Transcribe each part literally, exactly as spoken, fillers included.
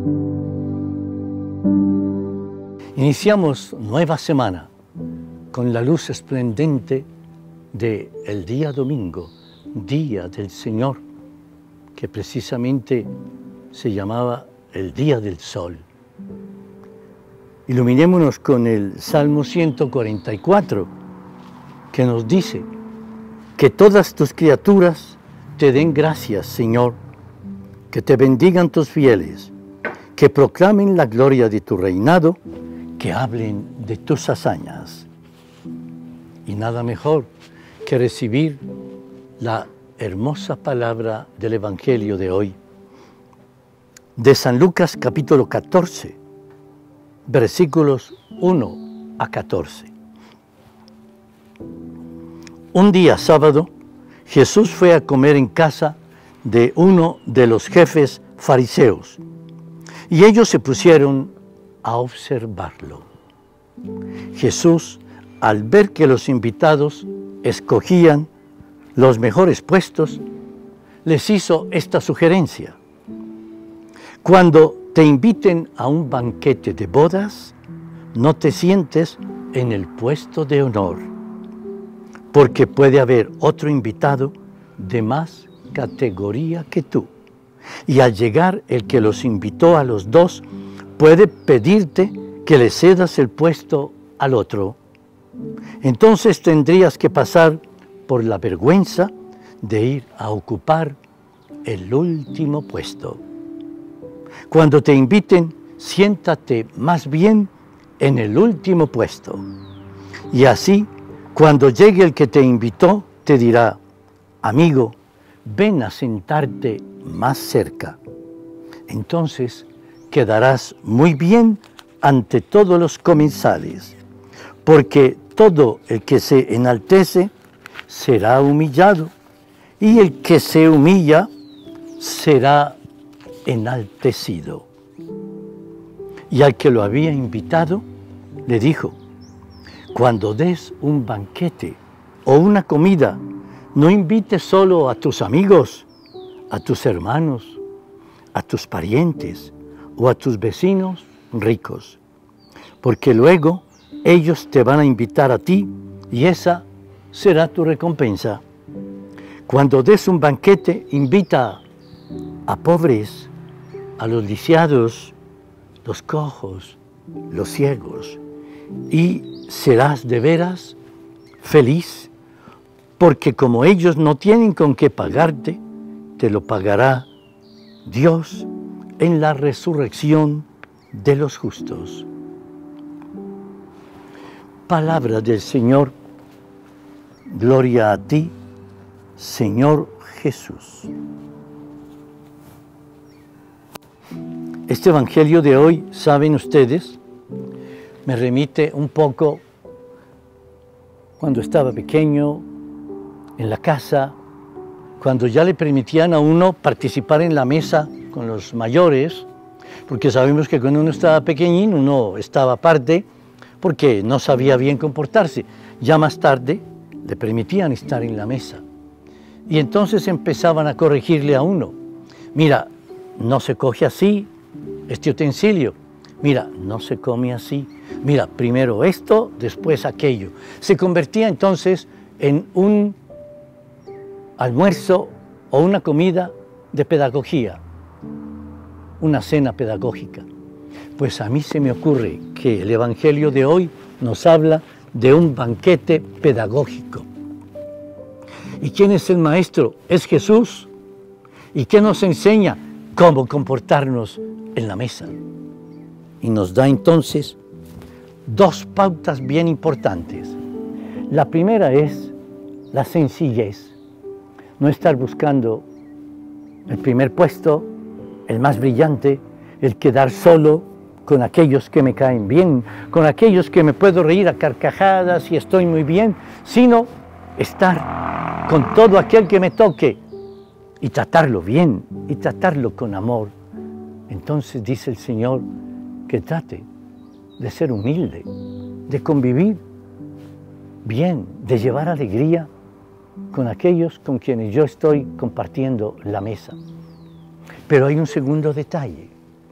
Iniciamos nueva semana con la luz esplendente de el día domingo, Día del Señor, que precisamente se llamaba el Día del Sol. Iluminémonos con el Salmo ciento cuarenta y cuatro, que nos dice: que todas tus criaturas te den gracias, Señor, que te bendigan tus fieles, que proclamen la gloria de tu reinado, que hablen de tus hazañas. Y nada mejor que recibir la hermosa palabra del Evangelio de hoy, de San Lucas capítulo catorce, versículos uno a catorce. Un día sábado, Jesús fue a comer en casa de uno de los jefes fariseos, y ellos se pusieron a observarlo. Jesús, al ver que los invitados escogían los mejores puestos, les hizo esta sugerencia: cuando te inviten a un banquete de bodas, no te sientes en el puesto de honor, porque puede haber otro invitado de más categoría que tú, y al llegar el que los invitó a los dos, puede pedirte que le cedas el puesto al otro. Entonces tendrías que pasar por la vergüenza de ir a ocupar el último puesto. Cuando te inviten, siéntate más bien en el último puesto. Y así, cuando llegue el que te invitó, te dirá: amigo, ven a sentarte más cerca. Entonces quedarás muy bien ante todos los comensales, porque todo el que se enaltece será humillado, y el que se humilla será enaltecido. Y al que lo había invitado, le dijo: cuando des un banquete o una comida, no invites solo a tus amigos, a tus hermanos, a tus parientes o a tus vecinos ricos, porque luego ellos te van a invitar a ti y esa será tu recompensa. Cuando des un banquete, invita a pobres, a los lisiados, los cojos, los ciegos, y serás de veras feliz, porque como ellos no tienen con qué pagarte, te lo pagará Dios en la resurrección de los justos. Palabra del Señor. Gloria a ti, Señor Jesús. Este Evangelio de hoy, saben ustedes, me remite un poco cuando estaba pequeño, en la casa, cuando ya le permitían a uno participar en la mesa con los mayores, porque sabemos que cuando uno estaba pequeñín, uno estaba aparte, porque no sabía bien comportarse. Ya más tarde le permitían estar en la mesa. Y entonces empezaban a corregirle a uno: mira, no se coge así este utensilio, mira, no se come así, mira, primero esto, después aquello. Se convertía entonces en un almuerzo o una comida de pedagogía, una cena pedagógica. Pues a mí se me ocurre que el Evangelio de hoy nos habla de un banquete pedagógico. ¿Y quién es el maestro? Es Jesús. ¿Y qué nos enseña? Cómo comportarnos en la mesa. Y nos da entonces dos pautas bien importantes. La primera es la sencillez. No estar buscando el primer puesto, el más brillante, el quedar solo con aquellos que me caen bien, con aquellos que me puedo reír a carcajadas y estoy muy bien, sino estar con todo aquel que me toque y tratarlo bien y tratarlo con amor. Entonces dice el Señor que trate de ser humilde, de convivir bien, de llevar alegría con aquellos con quienes yo estoy compartiendo la mesa. Pero hay un segundo detalle.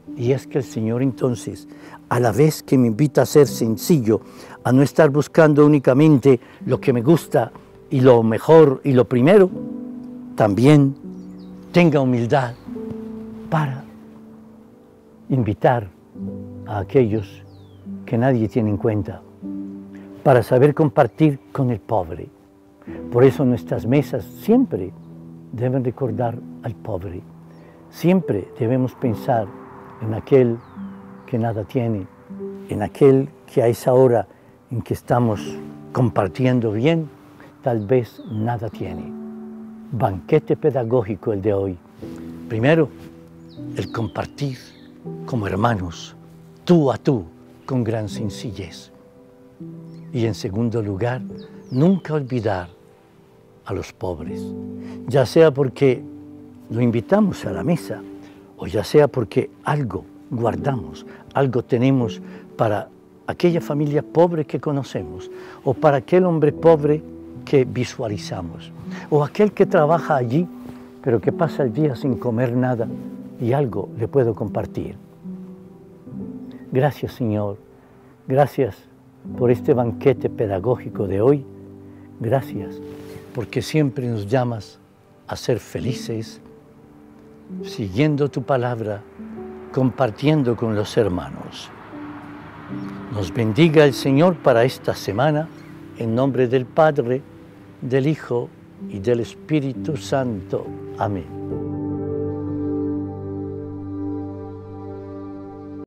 Y es que el Señor entonces, a la vez que me invita a ser sencillo, a no estar buscando únicamente lo que me gusta y lo mejor y lo primero, también tenga humildad para invitar a aquellos que nadie tiene en cuenta, para saber compartir con el pobre. Por eso nuestras mesas siempre deben recordar al pobre. Siempre debemos pensar en aquel que nada tiene, en aquel que a esa hora en que estamos compartiendo bien, tal vez nada tiene. Banquete pedagógico el de hoy. Primero, el compartir como hermanos, tú a tú, con gran sencillez. Y en segundo lugar, nunca olvidar a los pobres, ya sea porque lo invitamos a la mesa, o ya sea porque algo guardamos, algo tenemos para aquella familia pobre que conocemos, o para aquel hombre pobre que visualizamos, o aquel que trabaja allí, pero que pasa el día sin comer nada, y algo le puedo compartir. Gracias, Señor, gracias por este banquete pedagógico de hoy, gracias porque siempre nos llamas a ser felices, siguiendo tu palabra, compartiendo con los hermanos. Nos bendiga el Señor para esta semana, en nombre del Padre, del Hijo y del Espíritu Santo. Amén.